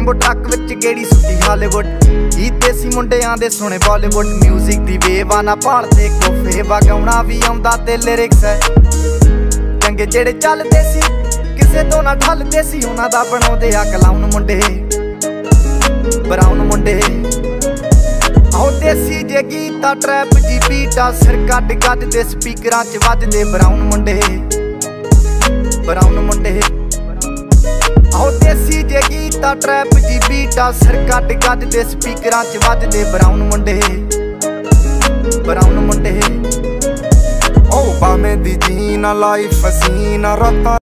वांगू ट्रक विच गेड़ी सुटी हालीवुड गीत देसी मुंडियां दे सुने बॉलीवुड म्यूजिक दी वेवा ना भालदे कोफे वगाउणा भी आउंदा ते लिरिक्स है चंगे जेड़े चलदे सी किसे तो ना ठलदे सी उन्हां दा बनाउंदे आ क्लाउन मुंडे ब्राउन मुंडे आओ देसी जे गीता ट्रैप जी बीटा सिर कट कट दे स्पीकरां च वजदे ब्राउन मुंडे आओ देसी जे गीता ट्रैप जी बीटा सिर कट कट दे स्पीकरां च वजदे ब्राउन मुंडे ओ भावें दी जीना लाइफ हसीना रातां